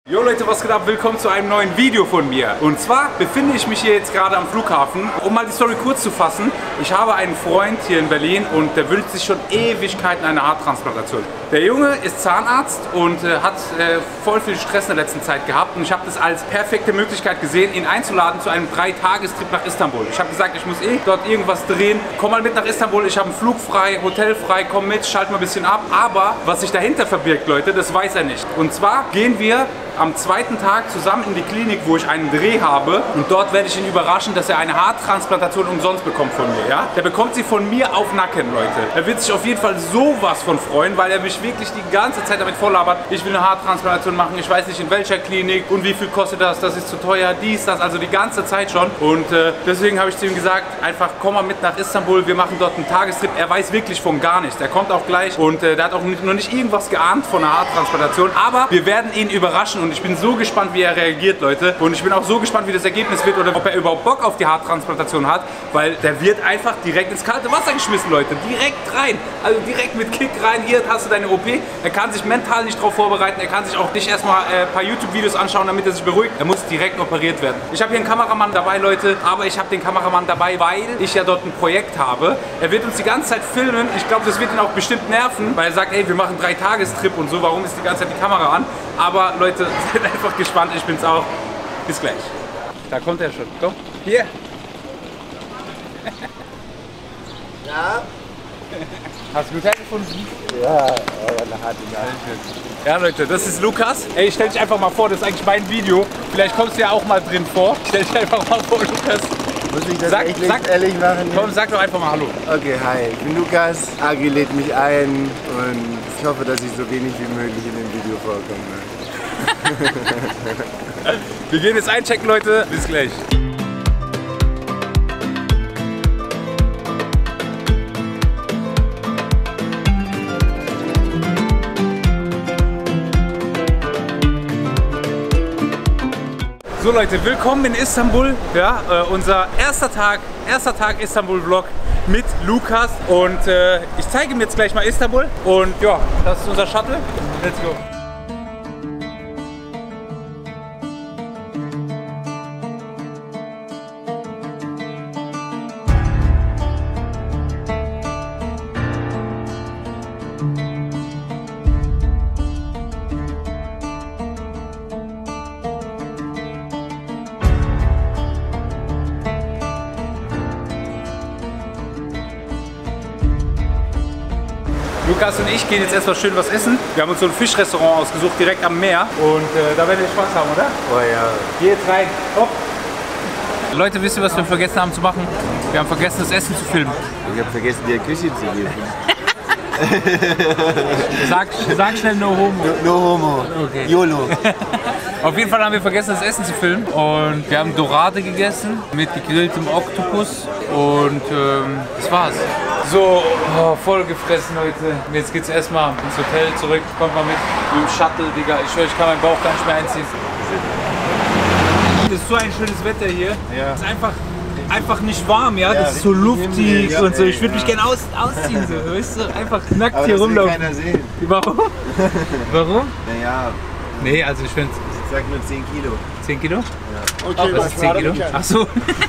Jo Leute, was geht ab? Willkommen zu einem neuen Video von mir. Und zwar befinde ich mich hier jetzt gerade am Flughafen. Um mal die Story kurz zu fassen, ich habe einen Freund hier in Berlin und der wünscht sich schon Ewigkeiten eine Haartransplantation. Der Junge ist Zahnarzt und hat voll viel Stress in der letzten Zeit gehabt und ich habe das als perfekte Möglichkeit gesehen, ihn einzuladen zu einem 3-Tagestrip nach Istanbul. Ich habe gesagt, ich muss dort irgendwas drehen. Komm mal mit nach Istanbul, ich habe einen Flug frei, Hotel frei, komm mit, schalt mal ein bisschen ab. Aber was sich dahinter verbirgt, Leute, das weiß er nicht. Und zwar gehen wir am zweiten Tag zusammen in die Klinik, wo ich einen Dreh habe und dort werde ich ihn überraschen, dass er eine Haartransplantation umsonst bekommt von mir, ja? Der bekommt sie von mir auf Nacken, Leute. Er wird sich auf jeden Fall sowas von freuen, weil er mich wirklich die ganze Zeit damit volllabert. Ich will eine Haartransplantation machen, ich weiß nicht in welcher Klinik und wie viel kostet das, das ist zu teuer, dies, das, also die ganze Zeit schon. Und deswegen habe ich zu ihm gesagt, einfach komm mal mit nach Istanbul, wir machen dort einen Tagestrip. Er weiß wirklich von gar nichts, er kommt auch gleich und der hat auch noch nicht irgendwas geahnt von einer Haartransplantation, aber wir werden ihn überraschen. Und ich bin so gespannt, wie er reagiert, Leute. Und ich bin auch so gespannt, wie das Ergebnis wird oder ob er überhaupt Bock auf die Haartransplantation hat, weil der wird einfach direkt ins kalte Wasser geschmissen, Leute. Direkt rein. Also direkt mit Kick rein. Hier hast du deine OP. Er kann sich mental nicht darauf vorbereiten. Er kann sich auch nicht erstmal ein paar YouTube-Videos anschauen, damit er sich beruhigt. Er muss direkt operiert werden. Ich habe hier einen Kameramann dabei, Leute. Aber ich habe den Kameramann dabei, weil ich ja dort ein Projekt habe. Er wird uns die ganze Zeit filmen. Ich glaube, das wird ihn auch bestimmt nerven, weil er sagt, ey, wir machen 3-Tagestrip und so. Warum ist die ganze Zeit die Kamera an? Aber Leute, seid einfach gespannt, ich bin's auch. Bis gleich. Da kommt er schon. Komm, hier. Ja? Hast du gut gefunden? Ja, aber eine harte Nachricht. Ja Leute, das ist Lukas. Ey, stell dich einfach mal vor, das ist eigentlich mein Video. Vielleicht kommst du ja auch mal drin vor. Stell dich einfach mal vor, Lukas. Muss ich das echt ehrlich machen? Komm, sag doch einfach mal Hallo. Okay, hi, ich bin Lukas. Agi lädt mich ein und ich hoffe, dass ich so wenig wie möglich in dem Video vorkomme. Wir gehen jetzt einchecken, Leute. Bis gleich. So Leute, willkommen in Istanbul. Ja, unser erster Tag Istanbul-Vlog mit Lukas. Und ich zeige ihm jetzt gleich mal Istanbul. Und ja, das ist unser Shuttle. Let's go. Lukas und ich gehen jetzt erstmal schön was essen. Wir haben uns so ein Fischrestaurant ausgesucht, direkt am Meer. Und da werden wir Spaß haben, oder? Oh ja. Geh jetzt rein. Hopp. Leute, wisst ihr, was wir vergessen haben zu machen? Wir haben vergessen, das Essen zu filmen. Ich habe vergessen, dir Küche zu geben. Sag schnell No Homo. No Homo. Okay. YOLO. Auf jeden Fall haben wir vergessen, das Essen zu filmen. Und wir haben Dorade gegessen mit gegrilltem Oktopus. Und das war's. So, voll gefressen, Leute. Jetzt geht's erstmal ins Hotel zurück. Kommt mal mit dem Shuttle, Digga. Ich schwör, ich kann meinen Bauch gar nicht mehr einziehen. Das ist so ein schönes Wetter hier. Ja. Es ist einfach nicht warm, ja. Das ist so luftig und so. Ich würde mich gerne ausziehen, so. Weißt du? Einfach nackt Aber hier das will rumlaufen. keiner sehen. Warum? Warum? Naja, Nee, also ich finde. ich sag nur 10 Kilo. 10 Kilo? Ja. Okay, was ist 10 Kilo? Ach so.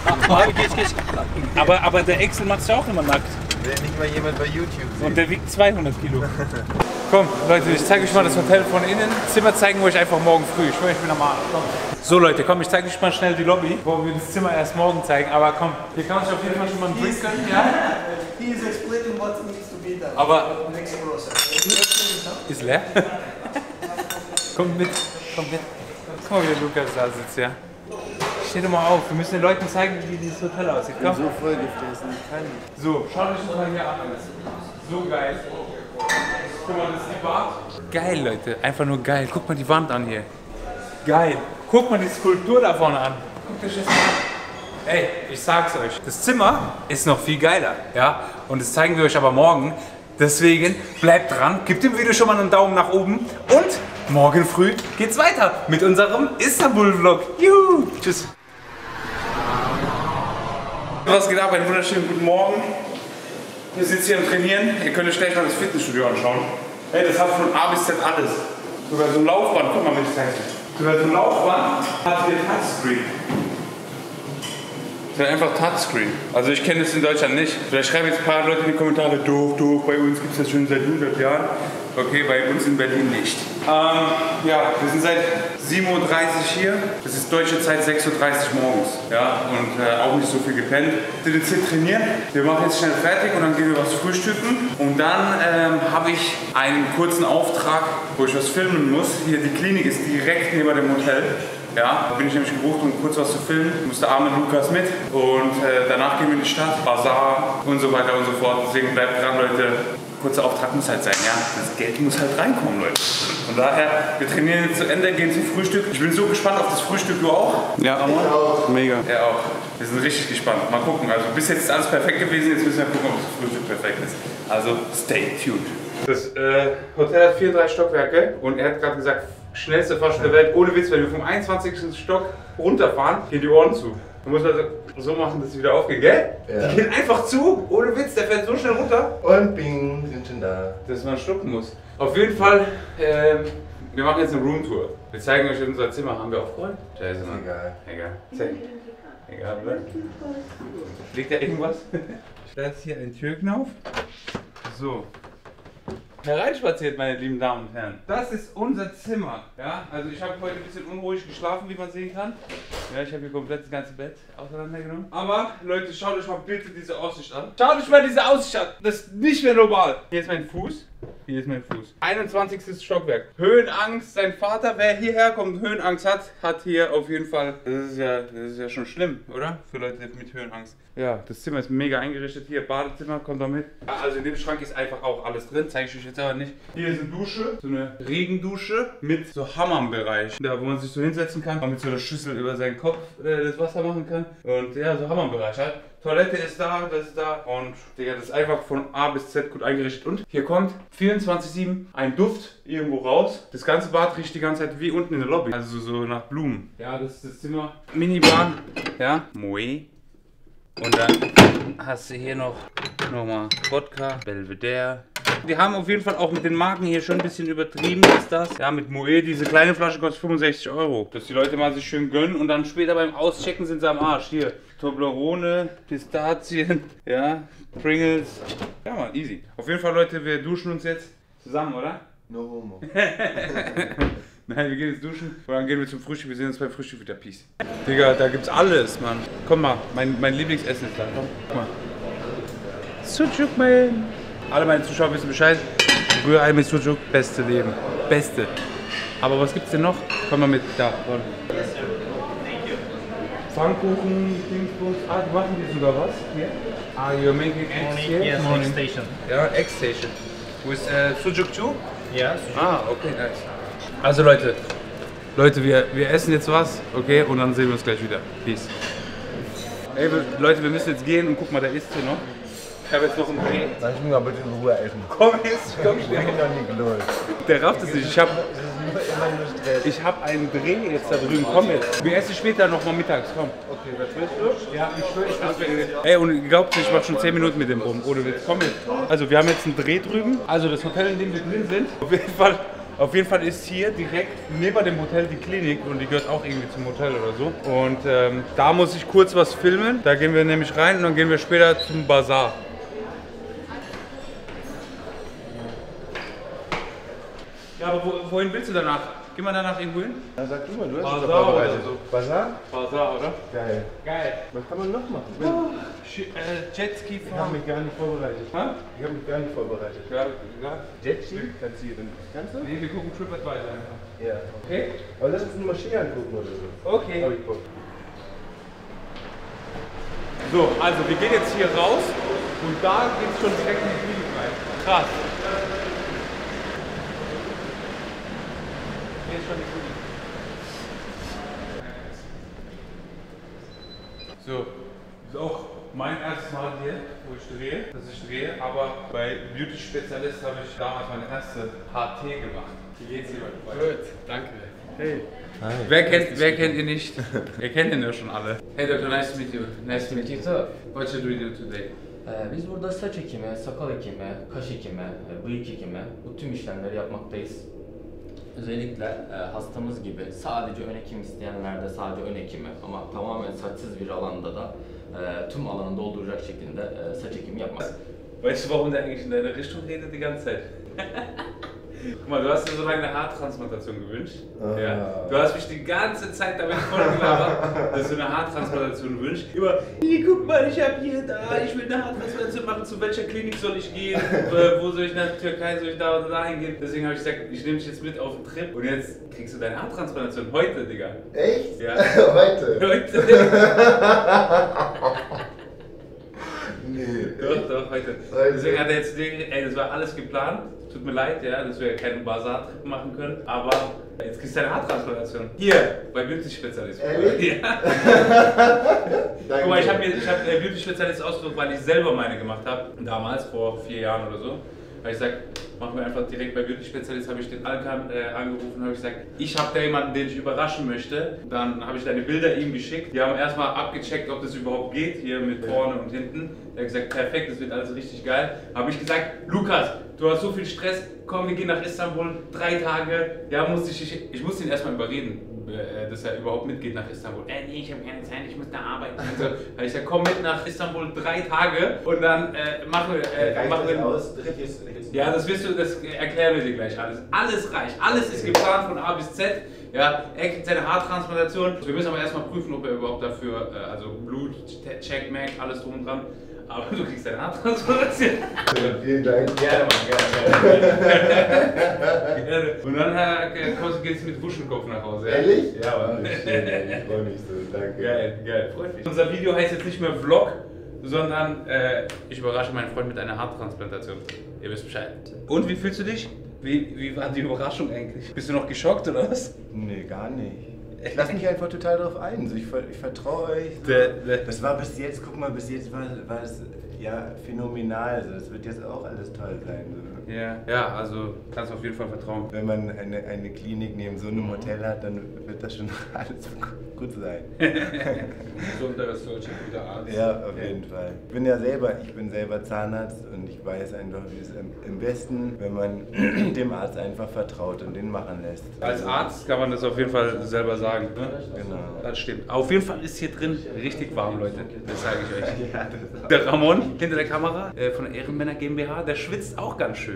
aber der Excel macht ja auch immer nackt. Will nicht mal jemand bei YouTube sehen. Und der wiegt 200 Kilo. Komm, Leute, ich zeige euch mal das Hotel von innen. Zimmer zeigen wir euch einfach morgen früh. Ich schwöre, ich bin am Arsch. So Leute, komm, ich zeige euch mal schnell die Lobby, wo wir das Zimmer erst morgen zeigen. Aber komm, hier kann man sich auf jeden Fall schon mal einen Drink gönnen. Ja? He is explaining what needs to be done. Aber Next process. ist leer. Kommt mit, kommt mit. Guck mal, wie der Lukas da sitzt, ja. Steh doch mal auf, wir müssen den Leuten zeigen, wie dieses Hotel aussieht. Komm. So voll gefressen, ich kann nicht. So, schaut euch das mal hier an. So geil. Guck mal, das ist die Bar. Geil, Leute. Einfach nur geil. Guck mal die Wand an hier. Geil. Guck mal die Skulptur da vorne an. Guckt euch das mal an. Ey, ich sag's euch. Das Zimmer ist noch viel geiler. Ja? Und das zeigen wir euch aber morgen. Deswegen bleibt dran. Gebt dem Video schon mal einen Daumen nach oben. Und morgen früh geht's weiter mit unserem Istanbul-Vlog. Juhu. Tschüss. Was geht ab? Einen wunderschönen guten Morgen. Wir sitzen hier am Trainieren. Ihr könnt euch gleich mal das Fitnessstudio anschauen. Hey, das hat von A bis Z alles. Sogar so ein Laufband. Guck mal, wenn ich zeige. So eine Laufband hat hier Touchscreen. Das ist einfach Touchscreen. Also ich kenne das in Deutschland nicht. Vielleicht schreiben jetzt ein paar Leute in die Kommentare, doof, bei uns gibt es das schon seit 100 Jahren. Okay, bei uns in Berlin nicht. Ja, wir sind seit 7:30 Uhr hier. Das ist deutsche Zeit 6:30 Uhr morgens. Ja, und auch nicht so viel gepennt. Wir sind jetzt hier trainieren. Wir machen jetzt schnell fertig und dann gehen wir was frühstücken. Und dann habe ich einen kurzen Auftrag, wo ich was filmen muss. Hier, die Klinik ist direkt neben dem Hotel. Ja, da bin ich nämlich gebucht, um kurz was zu filmen. Ich muss der arme Lukas mit. Und danach gehen wir in die Stadt, Bazar und so weiter und so fort. Deswegen bleibt dran, Leute. Kurzer Auftrag muss halt sein, ja. Das Geld muss halt reinkommen, Leute. Von daher, wir trainieren jetzt zu Ende, gehen zum Frühstück. Ich bin so gespannt auf das Frühstück, du auch? Ja, ich auch. Mega. Er auch. Wir sind richtig gespannt. Mal gucken. Also bis jetzt ist alles perfekt gewesen, jetzt müssen wir gucken, ob das Frühstück perfekt ist. Also stay tuned. Das Hotel hat 34 Stockwerke und er hat gerade gesagt, schnellste Fahrstuhl der Welt. Ohne Witz, wenn wir vom 21. Stock runterfahren, gehen die Ohren zu. Du musst also so machen, dass sie wieder aufgeht, gell? Ja. Die gehen einfach zu, ohne Witz, der fährt so schnell runter. Und bing, sind schon da. Dass man schlucken muss. Auf jeden Fall, wir machen jetzt eine Roomtour. Wir zeigen euch unser Zimmer. Haben wir aufgeräumt? Scheiße, Mann. Egal. Egal. Zeig. Egal, oder? Liegt da irgendwas? Da ist hier ein Türknauf. So. Hereinspaziert, meine lieben Damen und Herren. Das ist unser Zimmer. Ja, also ich habe heute ein bisschen unruhig geschlafen, wie man sehen kann. Ja, ich habe hier komplett das ganze Bett auseinandergenommen. Aber Leute, schaut euch mal bitte diese Aussicht an. Schaut euch mal diese Aussicht an. Das ist nicht mehr normal. Hier ist mein Fuß. Hier ist mein Fuß. 21. Stockwerk. Höhenangst. Sein Vater, wer hierher kommt und Höhenangst hat hier auf jeden Fall. Das ist ja schon schlimm, oder? Für Leute mit Höhenangst. Ja, das Zimmer ist mega eingerichtet. Hier, Badezimmer, kommt da mit. Also in dem Schrank ist einfach auch alles drin. Zeige ich euch jetzt aber nicht. Hier ist eine Dusche. So eine Regendusche mit so Hammernbereich. Da, wo man sich so hinsetzen kann. Und mit so einer Schüssel über seinen Kopf das Wasser machen kann. Und ja, so Hammernbereich halt. Toilette ist da, das ist da und Digga, das ist einfach von A bis Z gut eingerichtet. Und hier kommt 24/7 ein Duft irgendwo raus. Das ganze Bad riecht die ganze Zeit wie unten in der Lobby. Also so nach Blumen. Ja, das ist das Zimmer. Minibar. Ja. Moe. Und dann hast du hier nochmal Wodka, Belvedere. Die haben auf jeden Fall auch mit den Marken hier schon ein bisschen übertrieben, ist das. Ja, mit Moe, diese kleine Flasche kostet 65 Euro. Dass die Leute mal sich schön gönnen und dann später beim Auschecken sind sie am Arsch. Hier, Toblerone, Pistazien, ja, Pringles. Ja, man, easy. Auf jeden Fall, Leute, wir duschen uns jetzt zusammen, oder? No homo. Nein, wir gehen jetzt duschen und dann gehen wir zum Frühstück. Wir sehen uns beim Frühstück wieder. Peace. Digga, da gibt's alles, Mann. Komm mal, mein Lieblingsessen ist da. Komm, guck mal. Sucuk, man. Alle meine Zuschauer wissen Bescheid. Rührei mit Sucuk, beste Leben. Beste. Aber was gibt's denn noch? Komm mal mit, da. Pfannkuchen, Dingsbums. Ah, die machen die sogar was? Hier? Ah, you're making eggs here? Yes, egg station. Ja, egg station. With Sucuk too? Ja. Ah, okay, nice. Also Leute, wir essen jetzt was, okay, und dann sehen wir uns gleich wieder. Peace. Ey, Leute, wir müssen jetzt gehen und guck mal, der isst hier noch. Ich habe jetzt noch einen Dreh. Lass mich mal bitte in Ruhe essen. Komm jetzt, komm schnell. Ich bin noch nie gelöst. Der rafft es nicht. Ich hab einen Dreh jetzt da drüben. Komm jetzt. Wir essen später noch mal mittags. Komm. Okay, was willst du? Ja, ich will. Ey, und glaubt nicht, ich mach schon 10 Minuten mit dem rum. Ohne Witz. Komm jetzt. Also, wir haben jetzt einen Dreh drüben. Also, das Hotel, in dem wir drin sind. Auf jeden Fall ist hier direkt neben dem Hotel die Klinik und die gehört auch irgendwie zum Hotel oder so. Und da muss ich kurz was filmen. Da gehen wir nämlich rein und dann gehen wir später zum Bazar. Ja, aber wohin willst du danach? Geh mal danach irgendwo hin? Ja, sag du mal, du hast Bazar oder so. Bazar? Bazar, oder? Geil. Geil. Was kann man noch machen? Oh, Jetski fahren. Ich habe mich gar nicht vorbereitet. Hä? Ich habe mich gar nicht vorbereitet. Ja. Jetski? Kannst du hier denn? Kannst du? Nee, wir gucken TripAdvisor einfach. Ja. Okay? Aber lass uns eine Maschine angucken oder so. Okay. Hab ich Bock. So, also wir gehen jetzt hier raus und da geht es schon direkt in die Klinik rein. Krass. Hier ist schon die Klinik. So, ist auch mein erstes Mal hier, wo ich drehe, aber bei Beauty-Spezialist habe ich damals meine erste HT gemacht. Wie geht's dir? Gut, danke. Hey. Hi. Wer kennt ihn nicht? Ihr kennt ihn ja schon alle. Hey Dr. Nice to meet you. Nice to meet you too. What should we do today? Biz burada saç ekimi, sakal ekimi, kaş ekimi, bıyık ekimi, bu tüm işlemleri yapmaktayız. Özellikle hastamız gibi sadece ön ekim isteyenlerde sadece ön ekimi ama tamamen saçsız bir alanda da tüm alanı dolduracak şekilde saç ekimi yapmak. Weißt du, warum der eigentlich in deine Richtung redet die ganze Zeit? Guck mal, du hast dir so lange eine Haartransplantation gewünscht. Ja. Du hast mich die ganze Zeit damit vollgelabert, dass du eine Haartransplantation wünschst. Immer, hier, guck mal, ich hab hier, da, ich will eine Haartransplantation machen, zu welcher Klinik soll ich gehen, wo soll ich nach der Türkei, soll ich da oder da hingehen. Deswegen habe ich gesagt, ich nehme dich jetzt mit auf den Trip und jetzt kriegst du deine Haartransplantation. Heute, Digga. Echt? Ja. Heute? Heute. Nee. Doch, heute. Deswegen hat er jetzt, ey, das war alles geplant. Tut mir leid, ja, dass wir keinen Basar-Trip machen können, aber jetzt kriegst du eine Haartransplantation. Hier, bei Beauty-Spezialist. Ehrlich? Ja. Danke. Guck mal, ich hab Beauty-Spezialist ausgesucht, weil ich selber meine gemacht habe. Damals, vor 4 Jahren oder so. Habe ich gesagt, machen wir einfach direkt bei Beauty-Spezialist, habe ich den Alkan angerufen, habe ich gesagt, ich habe da jemanden, den ich überraschen möchte. Dann habe ich deine Bilder ihm geschickt. Die haben erstmal abgecheckt, ob das überhaupt geht, hier mit vorne und hinten. Der hat gesagt, perfekt, das wird alles richtig geil. Habe ich gesagt, Lukas, du hast so viel Stress, komm, wir gehen nach Istanbul, 3 Tage. Ja, ich musste ihn erstmal überreden, dass er überhaupt mitgeht nach Istanbul. Nee, ich habe keine Zeit, ich muss da arbeiten. Also, habe ich gesagt, komm mit nach Istanbul 3 Tage und dann machen wir aus. Ja, das erklären wir dir gleich alles. Alles reicht, alles ist geplant von A bis Z. Ja, er kriegt seine Haartransplantation. Wir müssen aber erstmal prüfen, ob er überhaupt dafür, also Blut, Check, Mac, alles drum und dran. Aber du kriegst deine Haartransplantation. Vielen Dank. Gerne, Mann, gerne. Und dann gehst du mit Wuschenkopf nach Hause. Ja? Ehrlich? Ja, Mann. Oh, schön, ich freue mich so, danke. Geil, freut mich. Unser Video heißt jetzt nicht mehr Vlog, sondern ich überrasche meinen Freund mit einer Haartransplantation. Ihr wisst Bescheid. Und wie fühlst du dich? Wie war die Überraschung eigentlich? Bist du noch geschockt oder was? Nee, gar nicht. Ich lasse mich einfach total drauf ein. So, ich vertraue euch. So. Das war bis jetzt, guck mal, bis jetzt war es ja phänomenal. So. Das wird jetzt auch alles toll sein. So. Ja, also kannst du auf jeden Fall vertrauen. Wenn man eine Klinik neben so einem Hotel hat, dann wird das schon alles gut sein. Besonderes deutscher guter Arzt. Ja, auf jeden Fall. Ich bin selber Zahnarzt und ich weiß einfach, wie es am besten, wenn man dem Arzt einfach vertraut und den machen lässt. Als Arzt kann man das auf jeden Fall selber sagen. Ne? Genau. Das stimmt. Auf jeden Fall ist hier drin richtig warm, Leute. Das sage ich euch. Ja, der Ramon hinter der Kamera von der Ehrenmänner GmbH, der schwitzt auch ganz schön.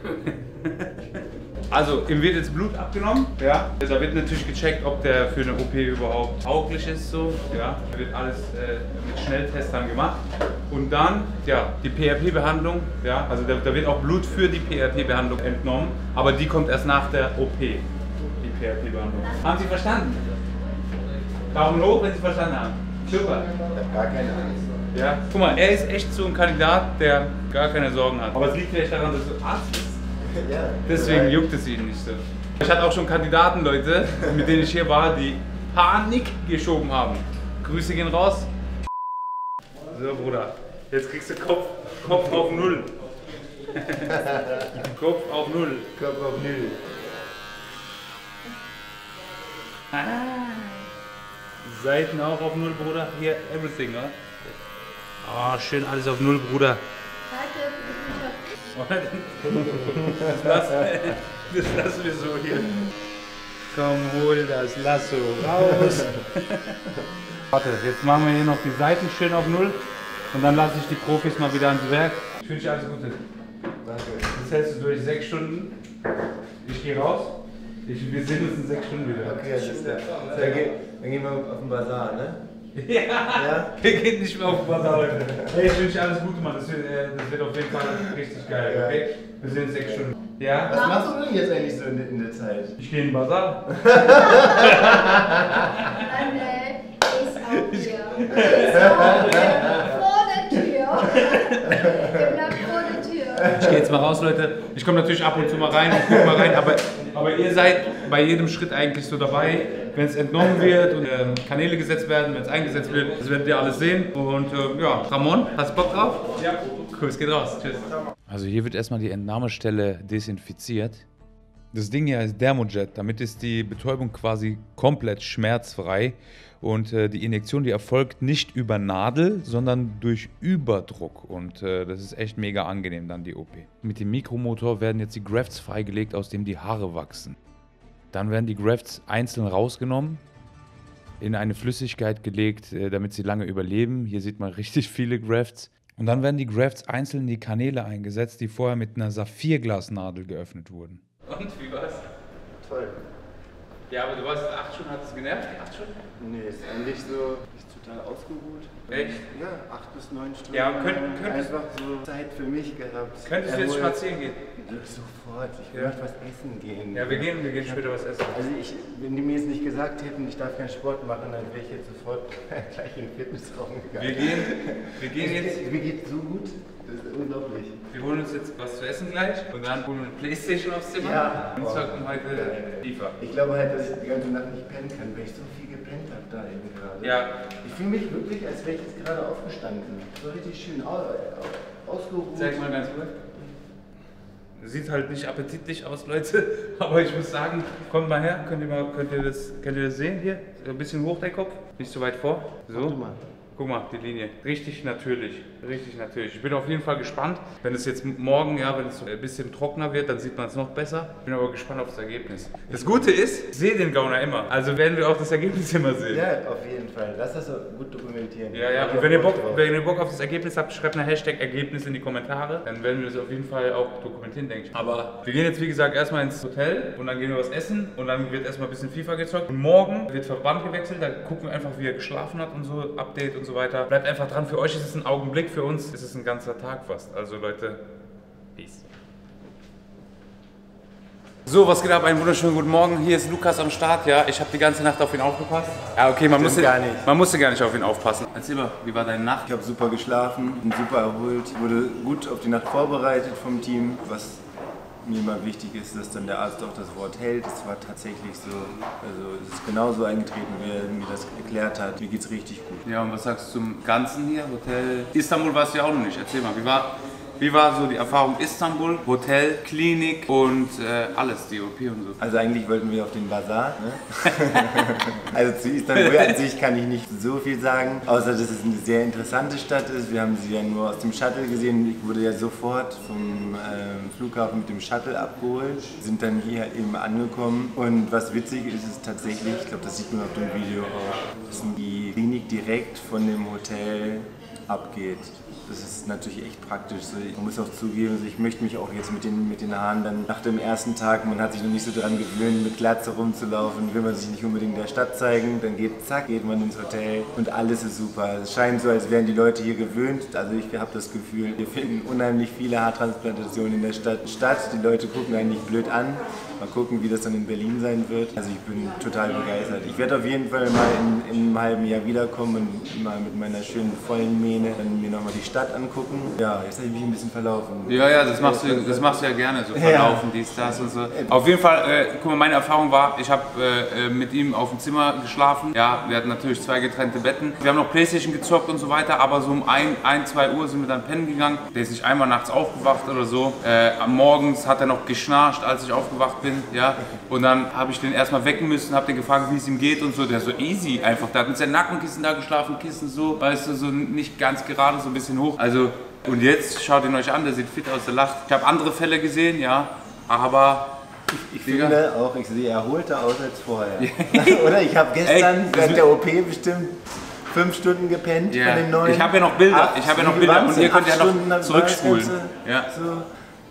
Also, ihm wird jetzt Blut abgenommen. Ja. Da wird natürlich gecheckt, ob der für eine OP überhaupt tauglich ist. So. Ja. Da wird alles mit Schnelltestern gemacht. Und dann, ja, die PRP-Behandlung. Ja. Also, da wird auch Blut für die PRP-Behandlung entnommen. Aber die kommt erst nach der OP. Die PRP-Behandlung. Haben Sie verstanden? Daumen hoch, wenn Sie verstanden haben. Super. Ich habe gar keine Angst. Ja. Guck mal, er ist echt so ein Kandidat, der gar keine Sorgen hat. Aber es liegt vielleicht daran, dass du Arzt bist. Ja, Deswegen juckt es ihn nicht so. Ich hatte auch schon Kandidaten, Leute, mit denen ich hier war, die Panik geschoben haben. Grüße gehen raus. So, Bruder, jetzt kriegst du Kopf auf 0. Kopf auf 0. Kopf auf 0. Seiten auch auf 0, Bruder. Hier, everything, oder? Oh, schön alles auf 0, Bruder. Das lassen wir so hier. Komm, hol das Lasso raus. Warte, jetzt machen wir hier noch die Seiten schön auf 0 und dann lasse ich die Profis mal wieder ans Werk. Ich wünsche dir alles Gute. Danke. Das hältst du durch 6 Stunden. Ich gehe raus. Wir sehen uns in 6 Stunden wieder. Okay, dann gehen wir auf den Basar, ne? Ja, wir gehen nicht mehr auf den Basar heute. Hey, ich wünsche dir alles Gute, Mann. Das wird auf jeden Fall richtig geil, okay? Wir sehen uns 6 Stunden. Ja? Was machst du denn jetzt eigentlich so in der Zeit? Ich gehe in den Basar. Ist auch hier. Ist auch hier. Vor der Tür. Der bleibt vor der Tür. Ich gehe jetzt mal raus, Leute. Ich komme natürlich ab und zu mal rein und gucke mal rein, aber ihr seid bei jedem Schritt eigentlich so dabei. Wenn es entnommen wird und Kanäle gesetzt werden, wenn es eingesetzt wird, das werdet ihr alles sehen. Und ja, Ramon, hast du Bock drauf? Ja. Cool, es geht raus. Tschüss. Also hier wird erstmal die Entnahmestelle desinfiziert. Das Ding hier heißt Dermojet, damit ist die Betäubung quasi komplett schmerzfrei. Und die Injektion, die erfolgt nicht über Nadel, sondern durch Überdruck. Und das ist echt mega angenehm dann, die OP. Mit dem Mikromotor werden jetzt die Grafts freigelegt, aus dem die Haare wachsen. Dann werden die Grafts einzeln rausgenommen, in eine Flüssigkeit gelegt, damit sie lange überleben. Hier sieht man richtig viele Grafts. Und dann werden die Grafts einzeln in die Kanäle eingesetzt, die vorher mit einer Saphirglasnadel geöffnet wurden. Und, wie war's? Toll. Ja, aber du warst 8 Stunden, hat es genervt, die 8 Stunden? Nee, ist eigentlich so total ausgeruht. Echt? Ja, 8 bis 9 Stunden. Ja, könntest einfach so Zeit für mich gehabt. Könntest du jetzt spazieren gehen? Sofort, ich will was essen gehen. Ja, wir gehen später was essen. Also wenn die mir jetzt nicht gesagt hätten, ich darf keinen Sport machen, dann wäre ich jetzt sofort gleich in den Fitnessraum gegangen. Wir gehen jetzt. Mir geht's so gut, das ist unglaublich. Wir holen uns jetzt was zu essen gleich und dann holen wir eine Playstation aufs Zimmer und zocken heute FIFA. Ich glaube halt, dass ich die ganze Nacht nicht pennen kann, weil ich so viel gepennt habe da eben gerade. Ja. Ich fühle mich wirklich, als wäre ich jetzt gerade aufgestanden. So richtig schön ausgeruht. Zeig mal ganz kurz. Sieht halt nicht appetitlich aus, Leute, aber ich muss sagen, kommt mal her, könnt ihr das sehen hier? Ein bisschen hoch der Kopf, nicht so weit vor. So. Guck mal, die Linie. Richtig natürlich. Richtig natürlich. Ich bin auf jeden Fall gespannt. Wenn es jetzt morgen, ja, wenn es ein bisschen trockener wird, dann sieht man es noch besser. Ich bin aber gespannt auf das Ergebnis. Das Gute ist, ich sehe den Gauner immer. Also werden wir auch das Ergebnis immer sehen. Ja, auf jeden Fall. Lass das so gut dokumentieren. Ja, ja. Und wenn ihr Bock auf das Ergebnis habt, schreibt eine Hashtag Ergebnis in die Kommentare. Dann werden wir das auf jeden Fall auch dokumentieren, denke ich. Aber wir gehen jetzt, wie gesagt, erstmal ins Hotel und dann gehen wir was essen und dann wird erstmal ein bisschen FIFA gezockt. Und morgen wird Verband gewechselt. Da gucken wir einfach, wie er geschlafen hat und so, Update und so weiter. Bleibt einfach dran. Für euch ist es ein Augenblick, für uns ist es ein ganzer Tag fast. Also Leute, peace. So, was geht ab? Einen wunderschönen guten Morgen. Hier ist Lukas am Start, ja. Ich habe die ganze Nacht auf ihn aufgepasst. Ja, okay, man musste gar nicht auf ihn aufpassen. Erzähl mal, wie war deine Nacht? Ich habe super geschlafen, bin super erholt, wurde gut auf die Nacht vorbereitet vom Team. Was mir immer wichtig ist, dass dann der Arzt auch das Wort hält. Es war tatsächlich so, also es ist genauso eingetreten, wie er mir das erklärt hat. Mir geht's richtig gut. Ja, und was sagst du zum Ganzen hier? Hotel Istanbul warst du ja auch noch nicht. Erzähl mal, wie war so die Erfahrung Istanbul, Hotel, Klinik und alles, die OP und so? Also eigentlich wollten wir auf den Bazar, ne? Also zu Istanbul an sich kann ich nicht so viel sagen, außer dass es eine sehr interessante Stadt ist. Wir haben sie ja nur aus dem Shuttle gesehen. Ich wurde ja sofort vom Flughafen mit dem Shuttle abgeholt, sind dann hier eben angekommen. Und was witzig ist, ist tatsächlich, ich glaube, das sieht man auf dem Video auch, dass die Klinik direkt von dem Hotel abgeht. Das ist natürlich echt praktisch. Man muss auch zugeben, ich möchte mich auch jetzt mit den Haaren dann nach dem ersten Tag, man hat sich noch nicht so dran gewöhnt, mit Glatze rumzulaufen, will man sich nicht unbedingt in der Stadt zeigen, dann geht man ins Hotel und alles ist super. Es scheint so, als wären die Leute hier gewöhnt. Also ich habe das Gefühl, wir finden unheimlich viele Haartransplantationen in der Stadt statt. Die Leute gucken eigentlich blöd an. Mal gucken, wie das dann in Berlin sein wird. Also ich bin total begeistert. Ich werde auf jeden Fall mal in einem halben Jahr wiederkommen und mal mit meiner schönen vollen Mähne dann mir nochmal die Stadt angucken. Ja, jetzt habe ich mich ein bisschen verlaufen. Ja, das machst du ja gerne, so verlaufen, dies, das und so. Auf jeden Fall, guck mal, meine Erfahrung war, ich habe mit ihm auf dem Zimmer geschlafen. Ja, wir hatten natürlich 2 getrennte Betten. Wir haben noch Playstation gezockt und so weiter, aber so um 2 Uhr sind wir dann pennen gegangen. Der ist nicht einmal nachts aufgewacht oder so. Morgens hat er noch geschnarcht, als ich aufgewacht bin. Ja, und dann habe ich den erstmal wecken müssen, habe den gefragt, wie es ihm geht und so. Der so easy einfach, der hat mit seinem Nackenkissen da geschlafen, Kissen so, weißt du, so nicht ganz gerade, so ein bisschen hoch. Also, und jetzt schaut ihn euch an, der sieht fit aus, der lacht. Ich habe andere Fälle gesehen, ja, aber ich finde auch, ich sehe erholter aus als vorher. Oder ich habe gestern während der OP bestimmt 5 Stunden gepennt von den 9. Ich habe ja noch Bilder, und ihr könnt ja noch zurückspulen. Ja. So.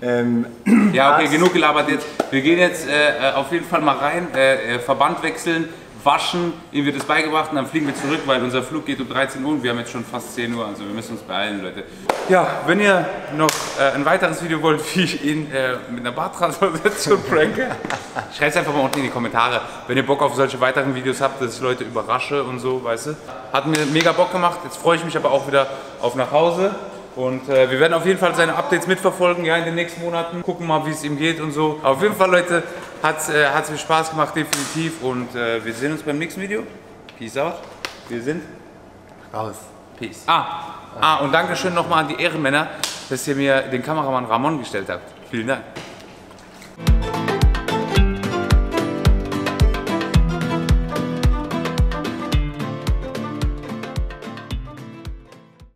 Ja, okay, genug gelabert jetzt. Wir gehen jetzt auf jeden Fall mal rein, Verband wechseln, waschen, ihm wird es beigebracht und dann fliegen wir zurück, weil unser Flug geht um 13 Uhr und wir haben jetzt schon fast 10 Uhr, also wir müssen uns beeilen, Leute. Ja, wenn ihr noch ein weiteres Video wollt, wie ich ihn mit einer Barttransplantation pranke, schreibt es einfach mal unten in die Kommentare, wenn ihr Bock auf solche weiteren Videos habt, dass ich Leute überrasche und so, weißt du. Hat mir mega Bock gemacht, jetzt freue ich mich aber auch wieder auf nach Hause. Und wir werden auf jeden Fall seine Updates mitverfolgen, ja, in den nächsten Monaten. Gucken mal, wie es ihm geht und so. Auf jeden Fall, Leute, hat's mir Spaß gemacht, definitiv. Und wir sehen uns beim nächsten Video. Peace out. Wir sind raus. Peace. Und Dankeschön nochmal an die Ehrenmänner, dass ihr mir den Kameramann Ramon gestellt habt. Vielen Dank.